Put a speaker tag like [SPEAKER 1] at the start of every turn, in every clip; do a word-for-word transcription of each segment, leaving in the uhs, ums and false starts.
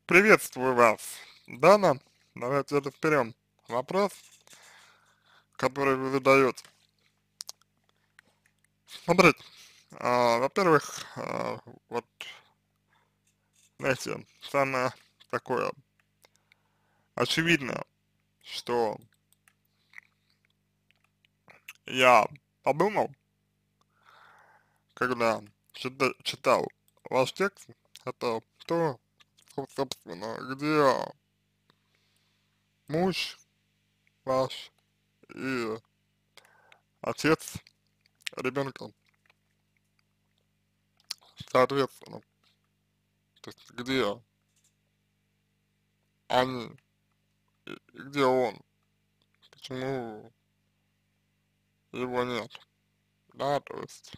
[SPEAKER 1] Приветствую вас, Дана. Давайте разберем вопрос, который вы задаете. Смотрите, а, во-первых, а, вот, знаете, самое такое очевидное, что я подумал, когда чита- читал ваш текст, это то, что, собственно, где муж ваш и отец ребенка, соответственно, то есть где они и и где он, почему его нет, да, то есть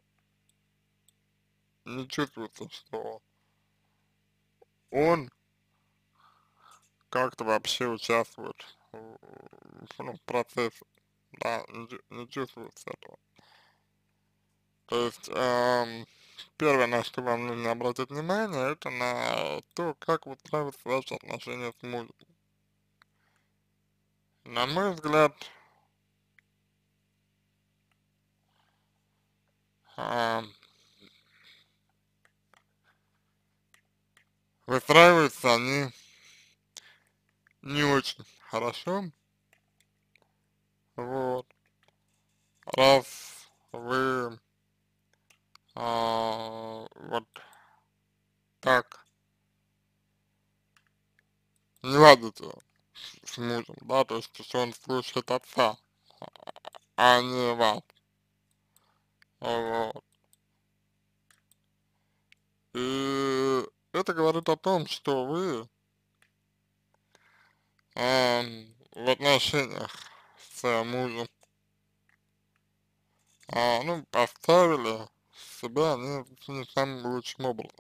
[SPEAKER 1] не чувствуется, что он как-то вообще участвует в, ну, в процессе, да, не, чу- не чувствуется этого. То есть, эм, первое, на что вам нужно обратить внимание, это на то, как выстраиваются ваши отношения с мужем. На мой взгляд, эм, выстраиваются они не очень хорошо, вот, раз вы а, вот так не ладите с мужем, да, то есть если он слушает отца, а не вас, вот. И это говорит о том, что вы ам, в отношениях с мужем, а, ну, поставили себя не, не самым лучшим образом,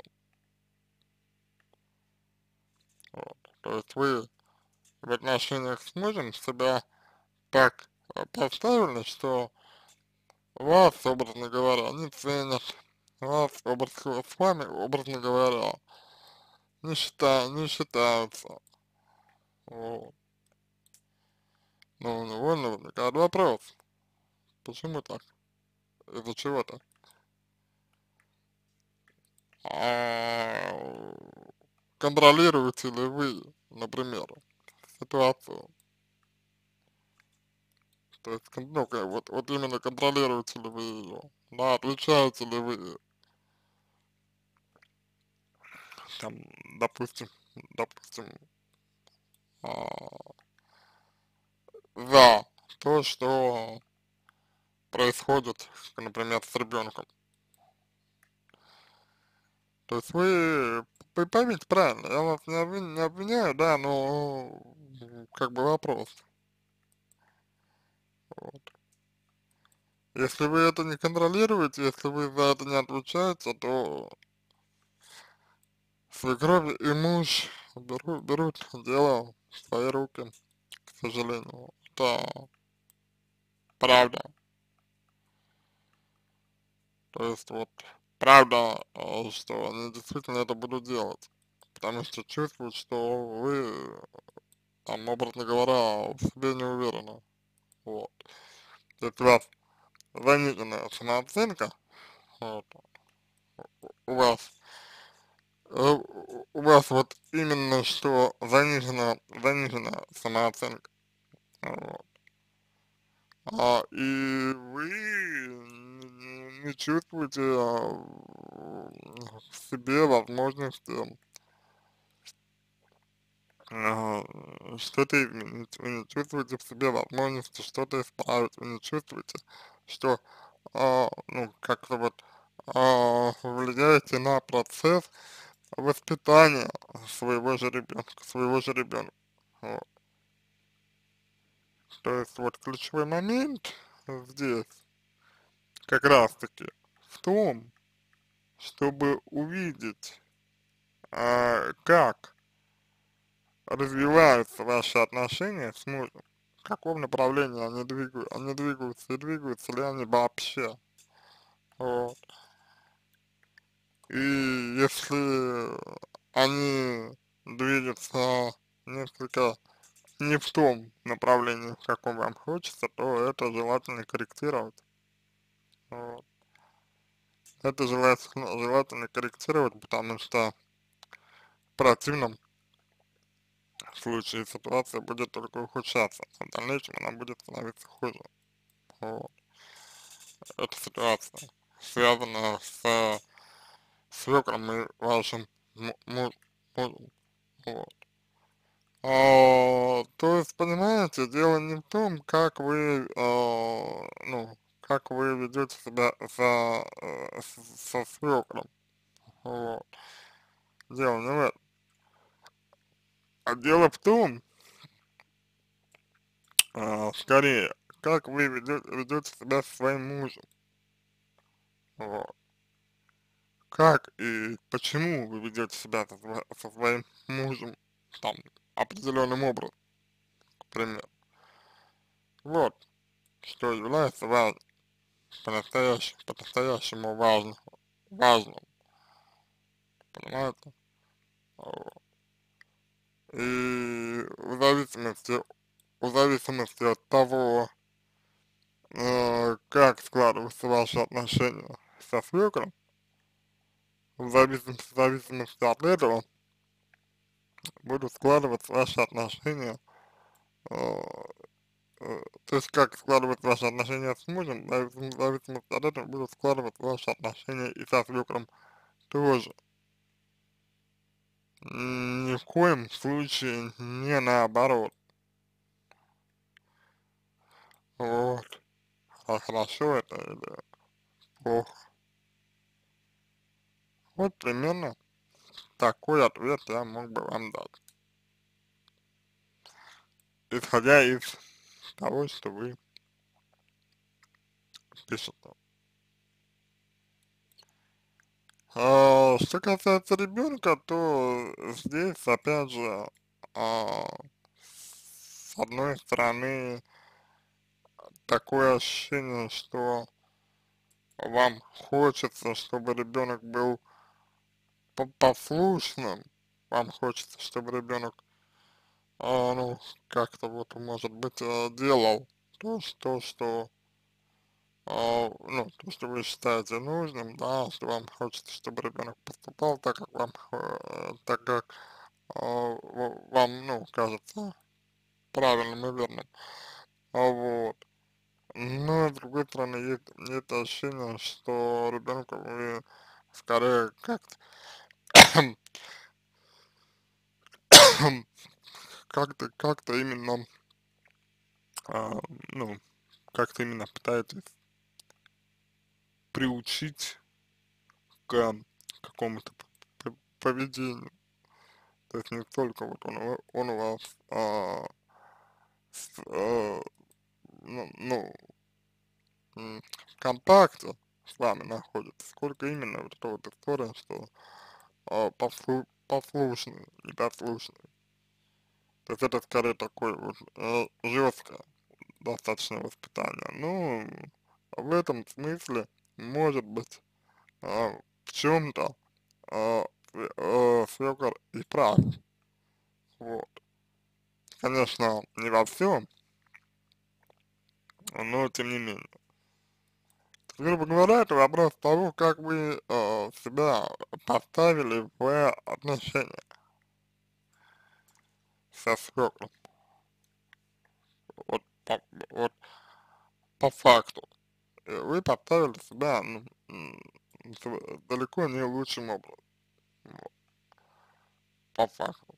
[SPEAKER 1] вот. То есть вы в отношениях с мужем себя так э, поставили, что вас, образно говоря, не ценят, вас, образно, с вами, образно говоря, не считаю, не считаются. Вот. Но у него возникает вопрос, почему так, из-за чего так? А контролируете ли вы, например, ситуацию? То есть, кон- ну, как, вот, вот именно контролируете ли вы ее? Да, отвечаете ли вы, там, допустим, допустим, а, за то, что происходит, например, с ребенком. То есть вы, вы поймите правильно, я вас не, обвин- не обвиняю, да, но м, как бы вопрос. Вот. Если вы это не контролируете, если вы за это не отвечаете, то свекровь и муж берут, берут дело в свои руки, к сожалению. Это правда. То есть вот правда, э, что они действительно это будут делать. Потому что чувствуют, что вы, там, образно говоря, в себе не уверены. Вот. Если у вас заниженная самооценка, вот, у вас, э, у вас вот именно что занижена, занижена самооценка, вот, а, и вы не, не чувствуете а, в себе возможности а, что-то изменить, вы не чувствуете в себе возможности что-то исправить, вы не чувствуете, что, а, ну, как-то вот а, влияете на процесс воспитания своего же ребенка, своего же ребенка. Вот. То есть вот ключевой момент здесь как раз таки в том, чтобы увидеть, а, как развиваются ваши отношения с мужем, в каком направлении они двигаются, они двигаются и двигаются ли они вообще. Вот. И если они движется несколько не в том направлении, в каком вам хочется, то это желательно корректировать. Вот. Это желательно, желательно корректировать, потому что в противном случае ситуация будет только ухудшаться, а в дальнейшем она будет становиться хуже. Вот. Эта ситуация связана с свекром и вашим му- му- мужем. Вот. А, то есть, понимаете, дело не в том, как вы, а, ну, как вы ведете себя за, э, с- со свекром. Вот. Дело не в этом. А дело в том, а, скорее, как вы ведете, ведете себя со своим мужем. Вот. Как и почему вы ведете себя со, сво- со своим мужем там определенным образом, к примеру. Вот, что является важным, по-настоящему, по-настоящему важным, важным, понимаете? Вот. И в зависимости, в зависимости от того, э, как складываются ваши отношения со свекром, в зависимости, в зависимости от этого будут складываться ваши отношения, э, э, то есть как складываются ваши отношения с мужем, в зависим- в зависимости от этого будут складываться ваши отношения и со свекром тоже. М, Ни в коем случае не наоборот. Вот. А хорошо это или плохо? Вот примерно такой ответ я мог бы вам дать, исходя из того, что вы пишете. А, что касается ребенка, то здесь, опять же, а, с одной стороны, такое ощущение, что вам хочется, чтобы ребенок был по- послушным, вам хочется, чтобы ребенок, а, ну, как-то вот, может быть, э, делал то, что, что а, ну, то, что вы считаете нужным, да, что вам хочется, чтобы ребенок поступал так, как вам, э, так как а, в- вам, ну, кажется правильным и верным. А вот. Но, с другой стороны, есть, есть ощущение, что ребенку вы скорее как-то как-то, как-то именно, а, ну, как-то именно пытаетесь приучить к какому-то п- п- поведению. То есть не столько вот он, у- он у вас, а, с, а, ну, ну, м, в контакте с вами находится, сколько именно вот эта вот история, что а, послу, послушный, непослушный. То есть это скорее такое вот э, жесткое достаточно воспитание. Ну, в этом смысле, может быть, а, в чем-то а, све- э, свекор и прав. Вот. Конечно, не во всем, но тем не менее. Грубо говоря, это вопрос того, как вы э, себя поставили в отношения со свекром. Вот по, вот по факту. Э, Вы поставили себя ну, м, с- далеко не лучшим образом. Вот, по факту.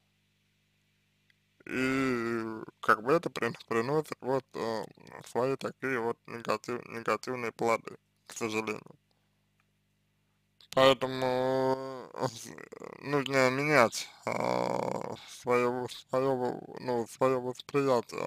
[SPEAKER 1] И как бы это при- приносит вот э, свои такие вот негатив, негативные плоды, к сожалению. Поэтому э, нужно менять а, свое, свое, ну, свое восприятие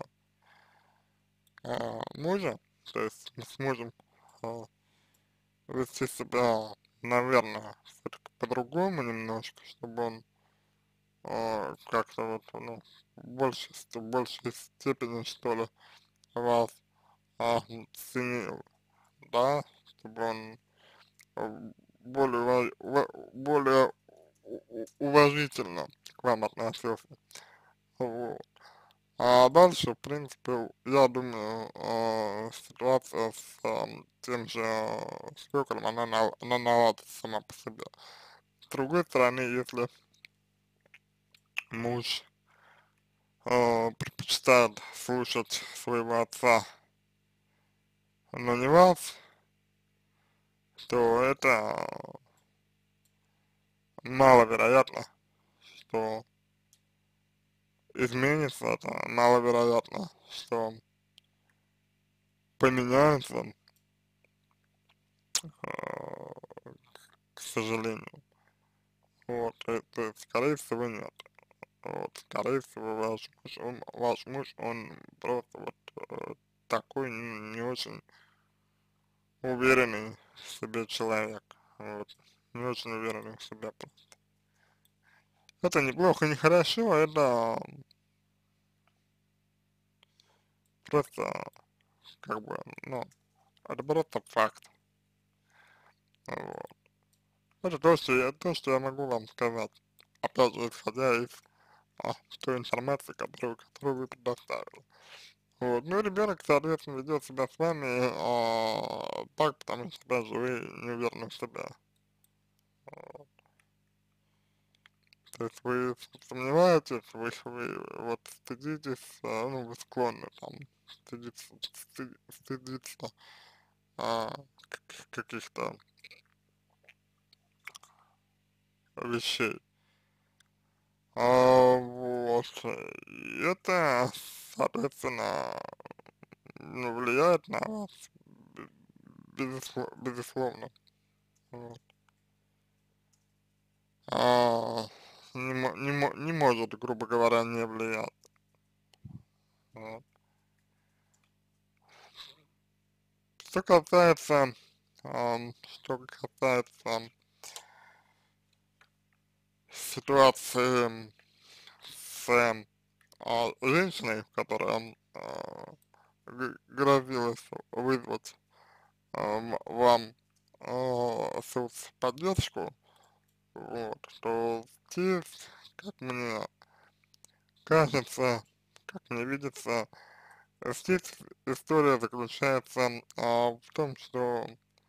[SPEAKER 1] а, мужа, то есть с мужем а, вести себя, наверное, все-таки по-другому немножко, чтобы он а, как-то вот, ну, в большей, ст- в большей степени, что ли, вас а, ценил, да, чтобы он э, более, ва- ва- более у- уважительно к вам относился. Вот. А дальше, в принципе, я думаю, э, ситуация с э, тем же э, свекром, она, на- она наладится сама по себе. С другой стороны, если муж э, предпочитает слушать своего отца, но не вас, то это маловероятно, что изменится, это маловероятно, что поменяется, э, к сожалению. Вот, то, то есть, скорее всего, нет. Вот, скорее всего, ваш муж, он, ваш муж, он просто вот э, такой не очень уверенный в себе человек. Вот, не очень уверенный в себе. Это неплохо, не хорошо, это просто, как бы, ну, это просто факт. Вот. Это то, что я, то, что я могу вам сказать. Опять же, исходя из а, той информации, которую, которую вы предоставили. Вот. Ну и ребенок, соответственно, ведет себя с вами а, так, потому что даже вы не уверены в себе. Вот. То есть вы сомневаетесь, вы, вы вот стыдитесь, а, ну, вы склонны там стыдиться, стыд- стыдиться а, как- каких-то вещей. А, вот. И это, соответственно, ну, влияет на вас, бе- безусло- безусловно. Вот. А, не, мо- не, мо- не может, грубо говоря, не влиять. Вот. Что касается, ам, что касается ситуации с а, женщиной, которая а, г- грозилась вызвать ам, вам а, соцподдержку, вот, то здесь, как мне кажется, как мне видится, здесь история заключается а, в том, что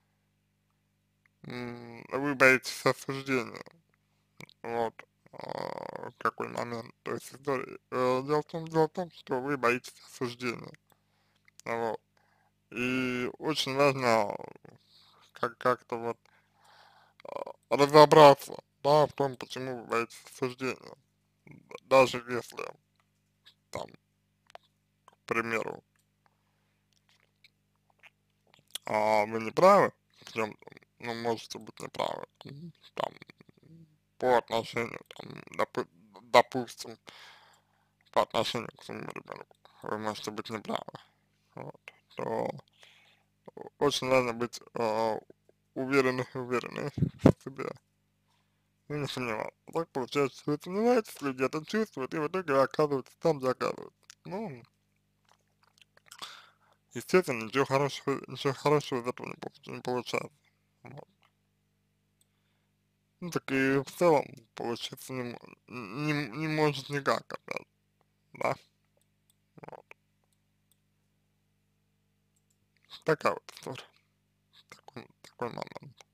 [SPEAKER 1] м, вы боитесь осуждения, вот, а, в какой момент, то есть история, э, дело в том, дело в том, что вы боитесь осуждения, вот, и очень важно как- как-то вот а, разобраться, да, в том, почему вы боитесь осуждения, даже если, там, к примеру, а, вы не правы в чем-то, ну, можете быть неправы, м, там, по отношению, там, допу- допустим, по отношению к своему ребенку, вы можете быть неправы, вот, то очень важно быть э, уверенной, уверенной в себе и не сомневаться. Так получается, что вы сомневаетесь, люди это чувствуют, и в итоге оказываются там, где оказываются. Ну, естественно, ничего хорошего, ничего хорошего из этого не, получ- не получается. Вот. Ну, так и в целом получиться не, мо- не, не может никак, опять, да, вот. Такая вот история, такой, такой момент.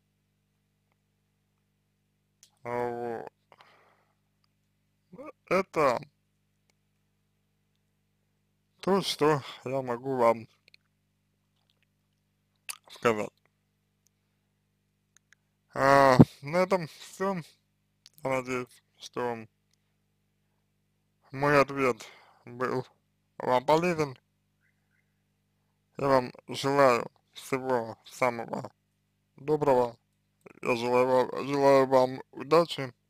[SPEAKER 1] А вот. Это то, что я могу вам сказать. А, на этом все. Я надеюсь, что мой ответ был вам полезен. Я вам желаю всего самого доброго. Я желаю вам, желаю вам удачи